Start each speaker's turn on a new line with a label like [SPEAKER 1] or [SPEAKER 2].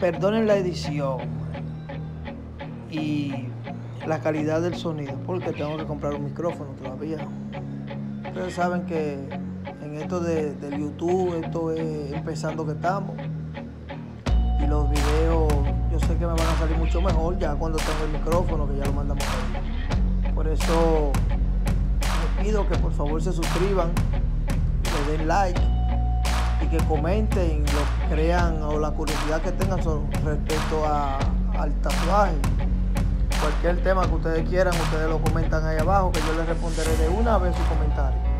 [SPEAKER 1] perdonen la edición y la calidad del sonido, porque tengo que comprar un micrófono todavía. Ustedes saben que en esto del YouTube, esto es empezando que estamos. Y los videos, yo sé que me van a salir mucho mejor ya cuando tengo el micrófono, que ya lo mandamos ahí. Por eso les pido que por favor se suscriban, le den like y que comenten lo que crean o la curiosidad que tengan respecto al tatuaje. Cualquier tema que ustedes quieran, ustedes lo comentan ahí abajo, que yo les responderé de una vez su comentario.